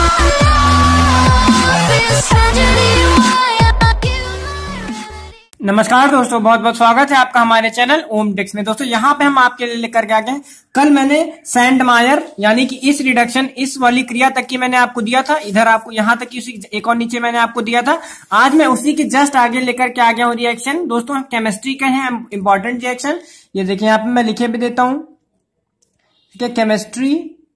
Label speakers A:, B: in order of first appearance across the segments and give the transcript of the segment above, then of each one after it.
A: नमस्कार दोस्तों, बहुत बहुत स्वागत है आपका हमारे चैनल ओम टेक्स में। दोस्तों यहाँ पे हम आपके लिए लेकर के आ गए हैं। कल मैंने सैंडमायर यानी कि इस रिडक्शन इस वाली क्रिया तक की मैंने आपको दिया था, इधर आपको यहाँ तक की उसी एक और नीचे मैंने आपको दिया था। आज मैं उसी के जस्ट आगे लेकर के आ गया हूँ रिएक्शन। दोस्तों केमिस्ट्री का है इंपॉर्टेंट रिएक्शन। ये देखिए यहाँ पे मैं लिखे भी देता हूँ, ठीक है। केमिस्ट्री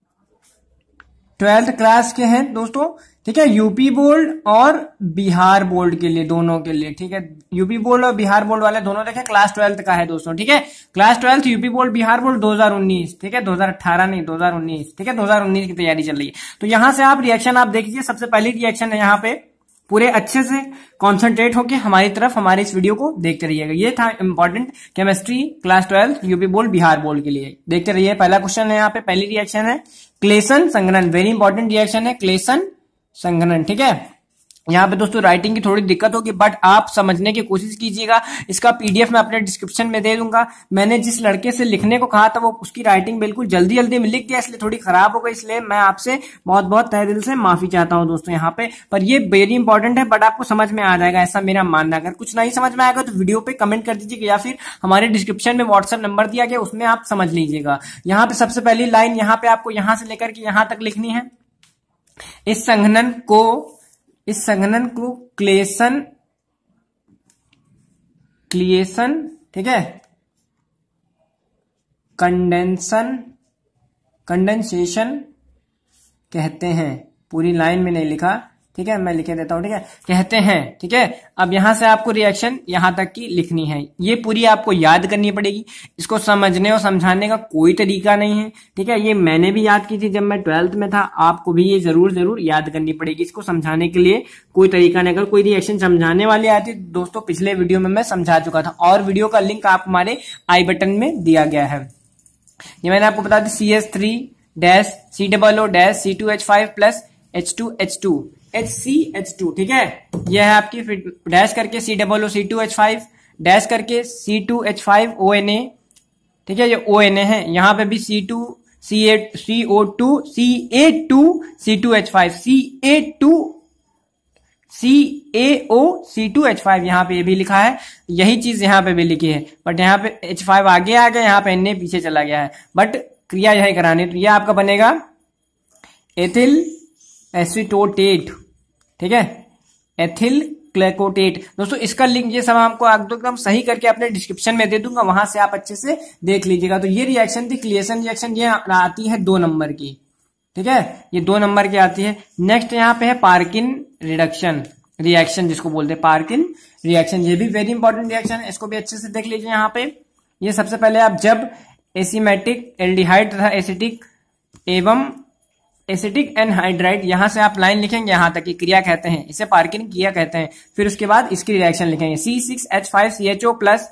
A: 12th क्लास के हैं दोस्तों, ठीक है। यूपी बोर्ड और बिहार बोर्ड के लिए, दोनों के लिए, ठीक है। यूपी बोर्ड और बिहार बोर्ड वाले दोनों देखें, क्लास 12th का है दोस्तों, ठीक है। Class 12th UP board Bihar board 2019, ठीक है। 2018 नहीं, 2019, ठीक है। 2019 की तैयारी चल रही है। तो यहां से आप रिएक्शन आप देखिए। सबसे पहली रिएक्शन है यहाँ पे, पूरे अच्छे से कॉन्सेंट्रेट होकर हमारी तरफ हमारे इस वीडियो को देखते रहिएगा। ये था important chemistry class 12 UP board Bihar board के लिए, देखते रहिए। पहला क्वेश्चन है यहाँ पे, पहली रिएक्शन है क्लेसन संघनन। वेरी इंपॉर्टेंट रिएक्शन है क्लेसन संघनन, ठीक है। यहाँ पे दोस्तों राइटिंग की थोड़ी दिक्कत होगी, बट आप समझने की कोशिश कीजिएगा। इसका पीडीएफ मैं अपने डिस्क्रिप्शन में दे दूंगा। मैंने जिस लड़के से लिखने को कहा था वो उसकी राइटिंग बिल्कुल जल्दी जल्दी में लिख दिया, इसलिए थोड़ी खराब हो गई। इसलिए मैं आपसे बहुत बहुत तहे दिल से माफी चाहता हूं दोस्तों यहाँ पे। पर ये वेरी इंपॉर्टेंट है, बट आपको समझ में आ जाएगा, ऐसा मेरा मानना। अगर कुछ नहीं समझ में आएगा तो वीडियो पे कमेंट कर दीजिएगा, या फिर हमारे डिस्क्रिप्शन में व्हाट्सएप नंबर दिया गया, उसमें आप समझ लीजिएगा। यहाँ पे सबसे पहली लाइन यहाँ पे आपको यहाँ से लेकर के यहाँ तक लिखनी है। इस संघनन को क्लिएशन, ठीक है, कंडेंसेशन कहते हैं। पूरी लाइन में नहीं लिखा, ठीक है, मैं लिखे देता हूं, ठीक है। कहते हैं, ठीक है। अब यहां से आपको रिएक्शन यहां तक की लिखनी है। ये पूरी आपको याद करनी पड़ेगी। इसको समझने और समझाने का कोई तरीका नहीं है, ठीक है। ये मैंने भी याद की थी जब मैं 12th में था। आपको भी ये जरूर याद करनी पड़ेगी। इसको समझाने के लिए कोई तरीका नहीं। अगर कोई रिएक्शन समझाने वाली आती दोस्तों, पिछले वीडियो में मैं समझा चुका था, और वीडियो का लिंक आप हमारे आई बटन में दिया गया है। ये मैंने आपको बता दी, CH3-COO-C2H5 प्लस H2H2 HCH2, ठीक है। यह है आपकी, फिर डैश करके COO-C2H5 डैश करके C2H5ONA, ठीक है। ये ONA है। यहाँ पे भी CA2-C2H5 CAO-C2H5 यहाँ पे ये भी लिखा है। यही चीज यहाँ पे भी लिखी है, बट यहाँ पे H5 आगे आ गया, यहाँ पे Na पीछे चला गया है, बट क्रिया यही करानी। तो ये आपका बनेगा एथिल एसीटोटेट, ठीक है, एथिल ग्लाइकोटेट। दोस्तों इसका लिंक ये सब आपको एकदम सही करके अपने डिस्क्रिप्शन में दे दूंगा, वहां से आप अच्छे से देख लीजिएगा। तो ये रिएक्शन थी क्लिएशन रिएक्शन, ये आती है 2 नंबर की, ठीक है। ये 2 नंबर की आती है। नेक्स्ट यहाँ पे है पार्किन रिडक्शन रिएक्शन, जिसको बोलते हैं पार्किन रिएक्शन। ये भी वेरी इंपॉर्टेंट रिएक्शन है, इसको भी अच्छे से देख लीजिए। यहाँ पे ये सबसे पहले आप जब एसिमेटिक एल्डिहाइड तथा एसिटिक एनहाइड्राइड, यहां से आप लाइन लिखेंगे यहां तक की क्रिया कहते हैं, इसे पार्किन क्रिया कहते हैं। फिर उसके बाद इसकी रिएक्शन लिखेंगे, C6H5CHO प्लस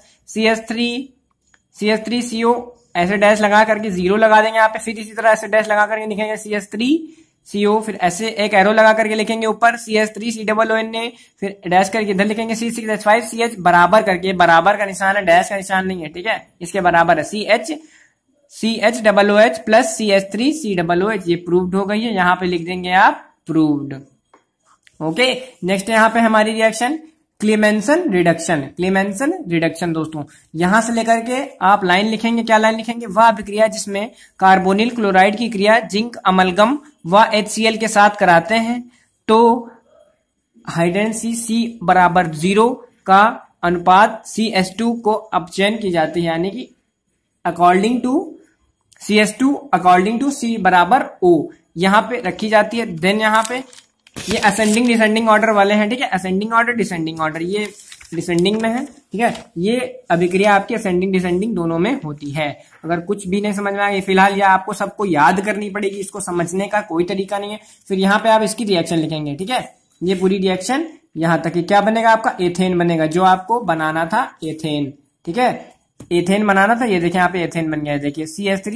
A: CH3CO, ऐसे डैश लगा करके 0 लगा देंगे यहाँ पे। फिर इसी तरह ऐसे डैश लगा करके लिखेंगे CH3CO, फिर ऐसे एक एरो लगा करके लिखेंगे ऊपर CH3COONA, फिर डैश करके इधर लिखेंगे C6H5CH बराबर करके, बराबर का निशान है, डैश का निशान नहीं है, ठीक है। इसके बराबर है CHOOH प्लस CH3COOH। ये प्रूव्ड हो गई है, यहाँ पे लिख देंगे आप प्रूव्ड, ओके। नेक्स्ट यहाँ पे हमारी रिएक्शन क्लेमेंसन रिडक्शन दोस्तों, यहां से लेकर के आप लाइन लिखेंगे। क्या लाइन लिखेंगे? वह अभिक्रिया जिसमें कार्बोनिल क्लोराइड की क्रिया जिंक अमलगम व HCl के साथ कराते हैं तो हाइड्रोजन C बराबर 0 का अनुपात CH2 को अपचयन की जाती है, यानी कि according to CH2 according to C बराबर O यहाँ पे रखी जाती है। देन यहाँ पे ये असेंडिंग डिसेंडिंग ऑर्डर वाले हैं, ठीक है। असेंडिंग ऑर्डर डिसेंडिंग ऑर्डर, ये डिसेंडिंग में है, ठीक है। ये अभिक्रिया आपकी असेंडिंग डिसेंडिंग दोनों में होती है। अगर कुछ भी नहीं समझ में आए फिलहाल, या आपको सबको याद करनी पड़ेगी, इसको समझने का कोई तरीका नहीं है। फिर यहाँ पे आप इसकी रिएक्शन लिखेंगे, ठीक है। ये पूरी रिएक्शन यहाँ तक क्या बनेगा आपका? एथेन बनेगा, जो आपको बनाना था एथेन, ठीक है। एथेन बनाना था, ये देखिए यहाँ पे एथेन बन गया है। देखिए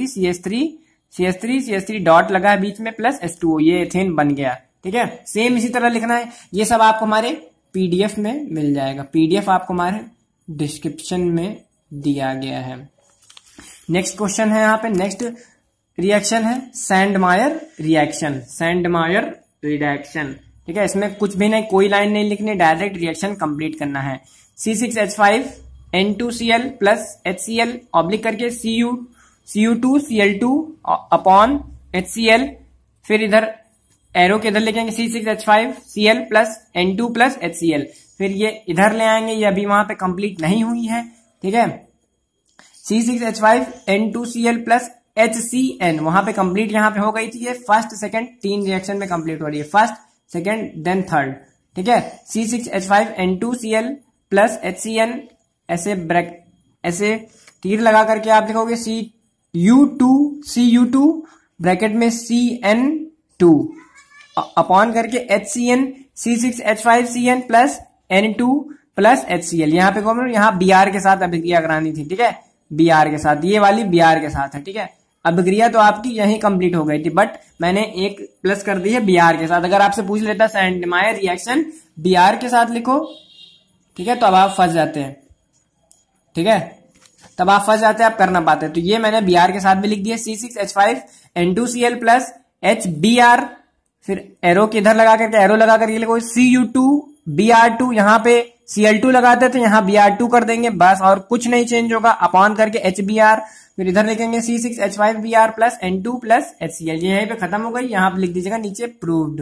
A: CH3 डॉट लगा है बीच में प्लस H2O, ये एथेन बन गया, ठीक है। सेम इसी तरह लिखना है। ये सब आपको हमारे पीडीएफ में मिल जाएगा, पीडीएफ आपको हमारे डिस्क्रिप्शन में दिया गया है। नेक्स्ट क्वेश्चन है यहाँ पे, नेक्स्ट रिएक्शन है सैंडमायर रिएक्शन, ठीक है। इसमें कुछ भी नहीं, कोई लाइन नहीं लिखनी, डायरेक्ट रिएक्शन कंप्लीट करना है। C6H5N2Cl प्लस HCl ऑब्लिक करके Cu2Cl2 अपॉन HCl, फिर इधर एरो के इधर लिखेंगे C6H5Cl plus N2 plus HCl, फिर ये इधर ले आएंगे, ये अभी वहां पे कंप्लीट नहीं हुई है, ठीक है। C6H5N2Cl प्लस HCN वहां पे कंप्लीट यहाँ पे हो गई थी, ये फर्स्ट सेकंड 3 रिएक्शन में कंप्लीट हो रही है, फर्स्ट सेकंड देन थर्ड, ठीक है। C6H5N2Cl प्लस HCN ऐसे तीर लगा करके आप लिखोगे Cu2 ब्रैकेट में CN2 अपॉन करके HCN C6H5Cn plus N2 plus HCl, यहाँ पे कौन, यहाँ Br के साथ अभिक्रिया करानी थी, ठीक है। Br के साथ, ये वाली Br के साथ है, ठीक है। अभिक्रिया तो आपकी यहीं कंप्लीट हो गई थी, बट मैंने एक प्लस कर दी है Br के साथ। अगर आपसे पूछ लेता सेंटमायर रिएक्शन Br के साथ लिखो, ठीक है, तो अब आप फंस जाते हैं, ठीक है, तब आप फंस जाते हैं, आप कर ना पाते। तो ये मैंने Br के साथ भी लिख दिया, C6H5N2Cl प्लस HBr, फिर एरो के इधर लगा करके एरो लगा करके लिखो Cu2Br2, यहाँ पे Cl2 लगाते थे, यहाँ Br2 कर देंगे बस, और कुछ नहीं चेंज होगा, अपॉन करके HBr, फिर इधर लिखेंगे C6H5Br plus N2 plus HCl, ये यहीं पे खत्म हो गई। यहाँ पे लिख दीजिएगा नीचे प्रूव्ड,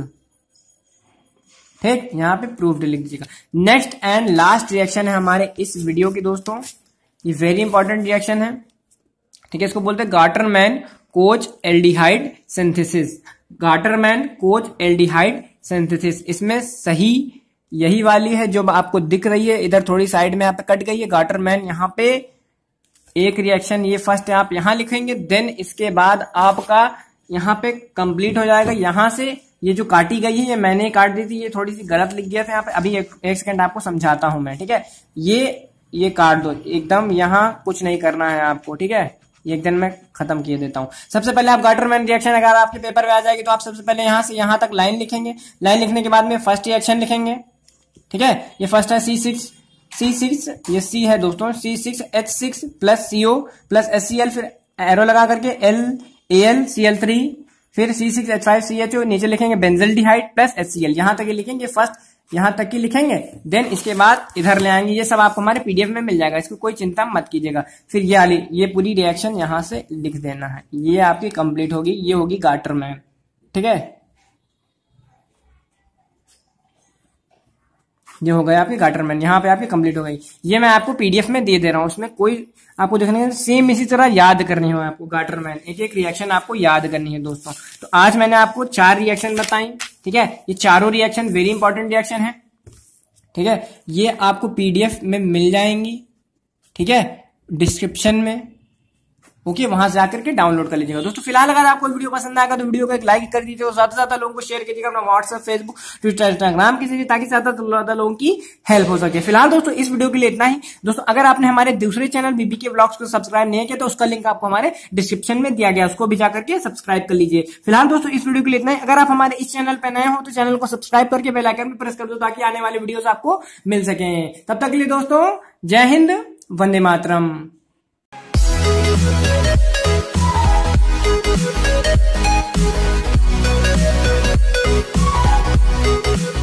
A: ठीक, यहाँ पे प्रूव्ड लिख दीजिएगा। नेक्स्ट एंड लास्ट रिएक्शन है हमारे इस वीडियो की दोस्तों, ये वेरी इंपॉर्टेंट रिएक्शन है, ठीक है। इसको बोलते हैं Gattermann Koch aldehyde synthesis, Gattermann Koch aldehyde synthesis. इसमें सही यही वाली है जो आपको दिख रही है, इधर थोड़ी साइड में यहाँ पे कट गई है गाटरमैन, यहाँ पे एक रिएक्शन ये फर्स्ट है, आप यहाँ लिखेंगे, देन इसके बाद आपका यहाँ पे कंप्लीट हो जाएगा। यहाँ से ये जो काटी गई है ये मैंने काट दी थी, ये थोड़ी सी गलत लिख दिया था यहाँ पे, अभी एक सेकंड आपको समझाता हूं मैं, ठीक है। ये काट दो एकदम, यहाँ कुछ नहीं करना है आपको, ठीक है, ये एक दिन मैं खत्म किए देता हूं। सबसे पहले आप गाटरमैन रिएक्शन अगर आपके पेपर में आ जाएगी तो आप सबसे पहले यहाँ से यहाँ तक लाइन लिखेंगे, लाइन लिखने के बाद में फर्स्ट रिएक्शन लिखेंगे, ठीक है। ये फर्स्ट है C6 ये C है दोस्तों, C6H6 plus CO plus HCl, फिर एरो लगा करके LAlCl3, फिर C6H5CHO, नीचे लिखेंगे बेंजल्डिहाइड प्लस HCl, यहाँ तक ये लिखेंगे, फर्स्ट यहाँ तक की लिखेंगे, देन इसके बाद इधर ले आएंगे। ये सब आपको हमारे PDF में मिल जाएगा, इसको कोई चिंता मत कीजिएगा। फिर ये पूरी रिएक्शन यहाँ से लिख देना है, ये आपकी कंप्लीट होगी, ये होगी गाटरमैन, ठीक है। ये हो गया आपकी गाटरमैन, यहाँ पे आपकी कंप्लीट हो गई। ये मैं आपको PDF में दे रहा हूँ, उसमें कोई आपको देखने सेम इसी तरह याद करनी हो आपको गाटरमैन, एक एक रिएक्शन आपको याद करनी है दोस्तों। तो आज मैंने आपको 4 रिएक्शन बताई, ठीक है। ये चारों रिएक्शन वेरी इंपॉर्टेंट रिएक्शन है, ठीक है। ये आपको PDF में मिल जाएंगी, ठीक है, डिस्क्रिप्शन में, ओके, वहां से आकर के डाउनलोड कर लीजिएगा दोस्तों। फिलहाल अगर आपको वीडियो पसंद आएगा तो वीडियो को एक लाइक कर दीजिए और ज्यादा से ज्यादा लोगों को शेयर कीजिएगा अपना व्हाट्सएप, फेसबुक, ट्विटर, इंस्टाग्राम के जरिए, ताकि ज्यादा से ज्यादा लोगों की हेल्प हो सके। फिलहाल दोस्तों इस वीडियो के लिए इतना ही दोस्तों। अगर आपने हमारे दूसरे चैनल BBK व्लॉग्स को सब्सक्राइब नहीं किया तो उसका लिंक आपको हमारे डिस्क्रिप्शन में दिया गया, उसको भी जाकर के सब्सक्राइब कर लीजिए। फिलहाल दोस्तों इस वीडियो के लिए इतना ही। अगर आप हमारे इस चैनल पर नए हो तो चैनल को सब्सक्राइब करके बेल आइकन पर प्रेस कर दो, ताकि आने वाली वीडियोस आपको मिल सके। तब तक के लिए दोस्तों जय Hind, Vande Mataram. We'll be right back.